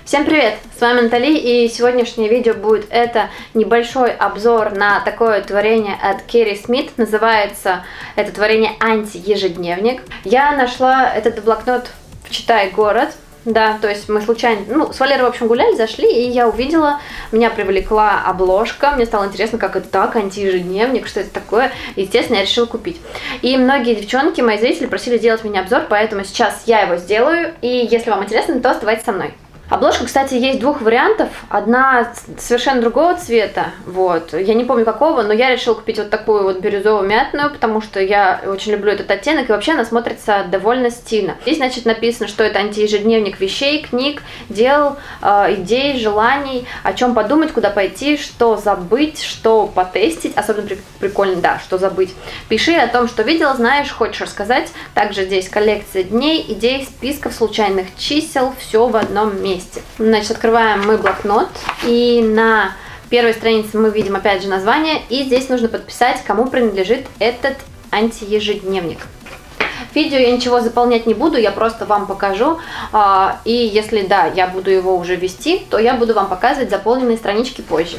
Всем привет! С вами Натали, и сегодняшнее видео будет это небольшой обзор на такое творение от Керри Смит. Называется это творение «Анти-ежедневник». Я нашла этот блокнот в Читай-город. Да, то есть мы случайно, с Валерой, в общем, гуляли, зашли, и я увидела, меня привлекла обложка, мне стало интересно, как это так, анти-ежедневник, что это такое, естественно, я решила купить. И многие девчонки, мои зрители, просили сделать мне обзор, поэтому сейчас я его сделаю, и если вам интересно, то оставайтесь со мной. Обложка, кстати, есть двух вариантов. Одна совершенно другого цвета, вот. Я не помню какого, но я решила купить вот такую вот бирюзово-мятную, потому что я очень люблю этот оттенок, и вообще она смотрится довольно стильно. Здесь, значит, написано, что это антиежедневник вещей, книг, дел, идей, желаний, о чем подумать, куда пойти, что забыть, что потестить. Особенно прикольно, да, что забыть. Пиши о том, что видела, знаешь, хочешь рассказать. Также здесь коллекция дней, идей, списков, случайных чисел, все в одном месте. Значит, открываем мы блокнот, и на первой странице мы видим опять же название, и здесь нужно подписать, кому принадлежит этот антиежедневник. Видео я ничего заполнять не буду, я просто вам покажу, и если да, я буду его уже вести, то я буду вам показывать заполненные странички позже.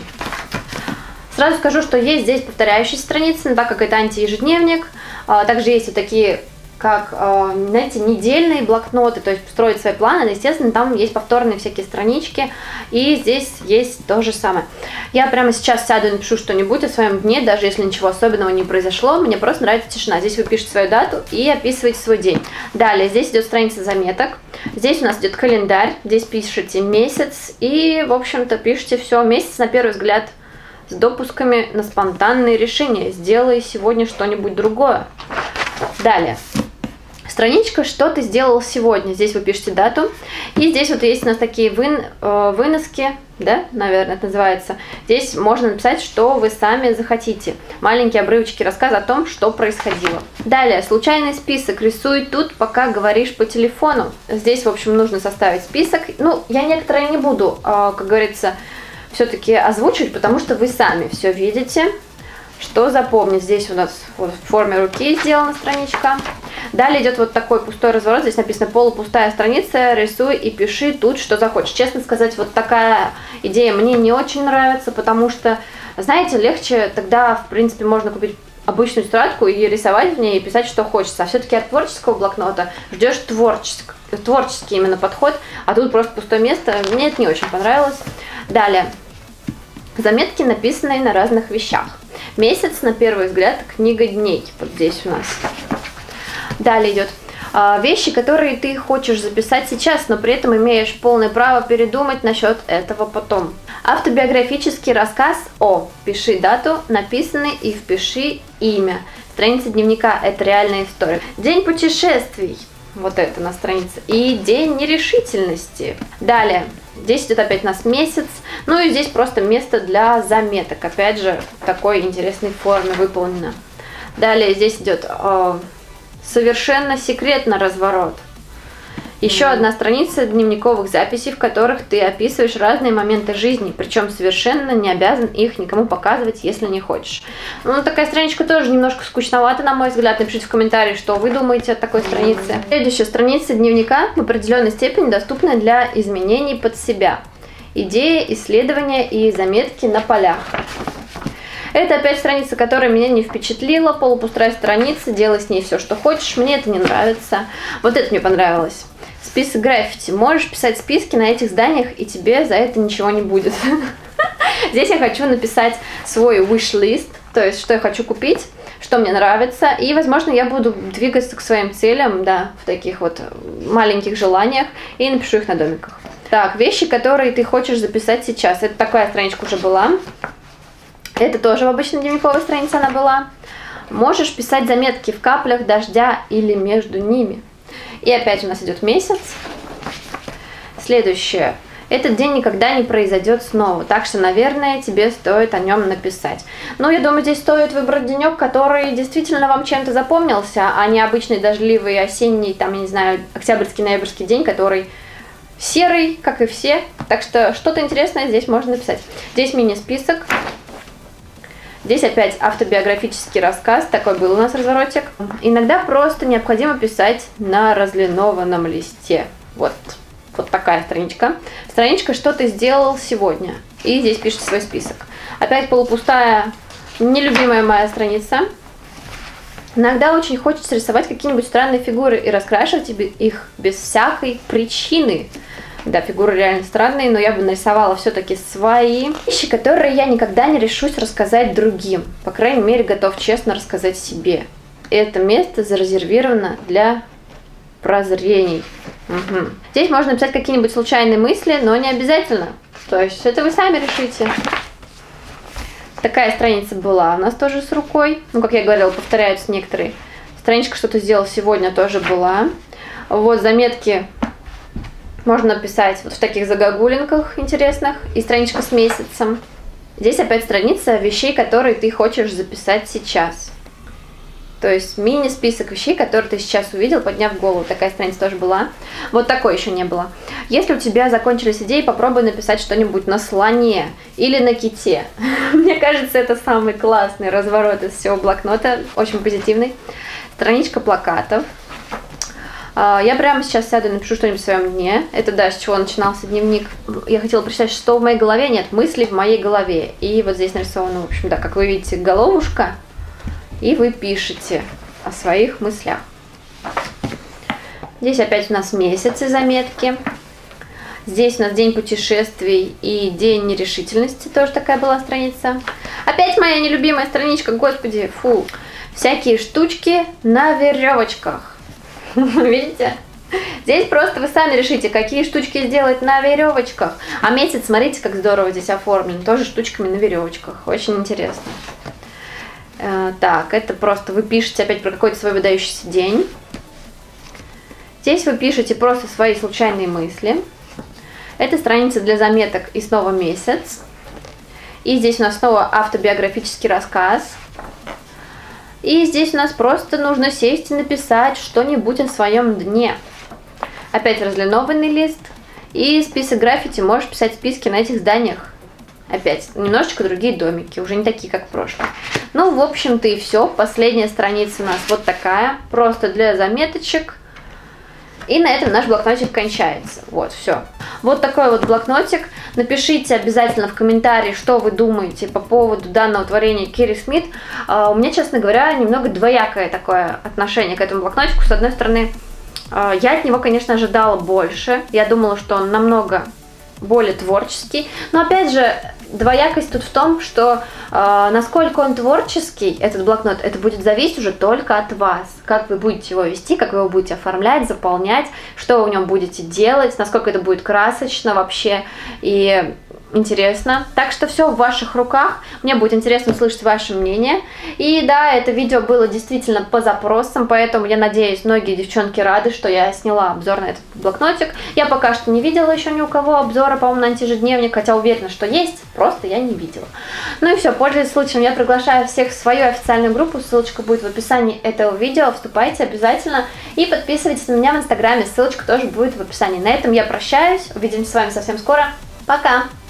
Сразу скажу, что есть здесь повторяющиеся страницы, но так как это антиежедневник, также есть вот такие, как, знаете, недельные блокноты, то есть строить свои планы, но, естественно, там есть повторные всякие странички, и здесь есть то же самое. Я прямо сейчас сяду и напишу что-нибудь о своем дне, даже если ничего особенного не произошло, мне просто нравится тишина. Здесь вы пишете свою дату и описываете свой день. Далее, здесь идет страница заметок, здесь у нас идет календарь, здесь пишете месяц и, в общем-то, пишите все. Месяц, на первый взгляд, с допусками на спонтанные решения. Сделай сегодня что-нибудь другое. Далее. Страничка «Что ты сделал сегодня?». Здесь вы пишете дату. И здесь вот есть у нас такие выноски, да, наверное, это называется. Здесь можно написать, что вы сами захотите. Маленькие обрывочки рассказа о том, что происходило. Далее, случайный список. Рисуй тут, пока говоришь по телефону. Здесь, в общем, нужно составить список. Ну, я некоторые не буду, как говорится, все-таки озвучивать, потому что вы сами все видите. Что запомнить? Здесь у нас вот в форме руки сделана страничка. Далее идет вот такой пустой разворот. Здесь написано полупустая страница. Рисуй и пиши тут, что захочешь. Честно сказать, вот такая идея мне не очень нравится, потому что, знаете, легче тогда, в принципе, можно купить обычную тетрадку и рисовать в ней, и писать, что хочется. А все-таки от творческого блокнота ждешь творческий именно подход, а тут просто пустое место. Мне это не очень понравилось. Далее. Заметки, написанные на разных вещах. Месяц, на первый взгляд, книга дней. Вот здесь у нас. Далее идет вещи, которые ты хочешь записать сейчас, но при этом имеешь полное право передумать насчет этого потом. Автобиографический рассказ о. Пиши дату, написанный, и впиши имя. Страница дневника – это реальная история. День путешествий. Вот это на странице. И день нерешительности. Далее. Здесь идет опять у нас месяц. Ну и здесь просто место для заметок. Опять же, в такой интересной форме выполнено. Далее здесь идет совершенно секретно разворот. Еще одна страница дневниковых записей, в которых ты описываешь разные моменты жизни, причем совершенно не обязан их никому показывать, если не хочешь. Ну, такая страничка тоже немножко скучновата, на мой взгляд. Напишите в комментарии, что вы думаете о такой странице. Следующая страница дневника в определенной степени доступна для изменений под себя. Идеи, исследования и заметки на полях. Это опять страница, которая меня не впечатлила. Полупустая страница, делай с ней все, что хочешь. Мне это не нравится. Вот это мне понравилось. Список граффити. Можешь писать списки на этих зданиях, и тебе за это ничего не будет. Здесь я хочу написать свой wish-list, то есть, что я хочу купить, что мне нравится, и, возможно, я буду двигаться к своим целям, да, в таких вот маленьких желаниях, и напишу их на домиках. Так, вещи, которые ты хочешь записать сейчас. Это такая страничка уже была. Это тоже в обычной дневниковой странице она была. Можешь писать заметки в каплях дождя или между ними. И опять у нас идет месяц. Следующее. Этот день никогда не произойдет снова, так что, наверное, тебе стоит о нем написать. Ну, я думаю, здесь стоит выбрать денек, который действительно вам чем-то запомнился, а не обычный дождливый осенний, там, я не знаю, октябрьский, ноябрьский день, который серый, как и все. Так что что-то интересное здесь можно написать. Здесь мини-список. Здесь опять автобиографический рассказ, такой был у нас разворотик. Иногда просто необходимо писать на разлинованном листе. Вот. Вот такая страничка. Страничка «Что ты сделал сегодня?» И здесь пишите свой список. Опять полупустая, нелюбимая моя страница. Иногда очень хочется рисовать какие-нибудь странные фигуры и раскрашивать их без всякой причины. Да, фигуры реально странные, но я бы нарисовала все-таки свои вещи, которые я никогда не решусь рассказать другим. По крайней мере, готов честно рассказать себе. Это место зарезервировано для прозрений. Угу. Здесь можно написать какие-нибудь случайные мысли, но не обязательно. То есть это вы сами решите. Такая страница была у нас тоже с рукой. Ну, как я говорила, повторяются некоторые. Страничка «Что ты сделал сегодня» тоже была. Вот заметки можно написать вот в таких загогулинках интересных. И страничка с месяцем. Здесь опять страница вещей, которые ты хочешь записать сейчас. То есть мини-список вещей, которые ты сейчас увидел, подняв голову. Такая страница тоже была. Вот такой еще не было. Если у тебя закончились идеи, попробуй написать что-нибудь на слоне или на ките. Мне кажется, это самый классный разворот из всего блокнота. Очень позитивный. Страничка плакатов. Я прямо сейчас сяду и напишу что-нибудь в своем дне. Это, да, с чего начинался дневник. Я хотела прочитать, что в моей голове. Нет, мысли в моей голове. И вот здесь нарисовано, в общем, да, как вы видите, головушка. И вы пишете о своих мыслях. Здесь опять у нас месяцы заметки. Здесь у нас день путешествий и день нерешительности. Тоже такая была страница. Опять моя нелюбимая страничка, господи, фу. Всякие штучки на веревочках. Видите? Здесь просто вы сами решите, какие штучки сделать на веревочках. А месяц, смотрите, как здорово здесь оформлен. Тоже штучками на веревочках. Очень интересно. Так, это просто вы пишете опять про какой-то свой выдающийся день. Здесь вы пишете просто свои случайные мысли. Это страница для заметок и снова месяц. И здесь у нас снова автобиографический рассказ. И здесь у нас просто нужно сесть и написать что-нибудь о своем дне. Опять разлинованный лист. И список граффити. Можешь писать списки на этих зданиях. Опять немножечко другие домики, уже не такие, как в прошлом. Ну, в общем-то и все. Последняя страница у нас вот такая, просто для заметочек. И на этом наш блокнотик кончается. Вот, все. Вот такой вот блокнотик. Напишите обязательно в комментарии, что вы думаете по поводу данного творения Кэрри Смит. У меня, честно говоря, немного двоякое такое отношение к этому блокнотику. С одной стороны, я от него, конечно, ожидала больше. Я думала, что он намного более творческий. Но опять же, двоякость тут в том, что насколько он творческий, этот блокнот, это будет зависеть уже только от вас. Как вы будете его вести, как вы его будете оформлять, заполнять, что вы в нем будете делать, насколько это будет красочно вообще и интересно. Так что все в ваших руках. Мне будет интересно услышать ваше мнение. И да, это видео было действительно по запросам, поэтому я надеюсь, многие девчонки рады, что я сняла обзор на этот блокнотик. Я пока что не видела еще ни у кого обзора, по-моему, на антиежедневник, хотя уверена, что есть, просто я не видела. Ну и все, пользуясь случаем, я приглашаю всех в свою официальную группу, ссылочка будет в описании этого видео, вступайте обязательно и подписывайтесь на меня в инстаграме, ссылочка тоже будет в описании. На этом я прощаюсь, увидимся с вами совсем скоро, пока!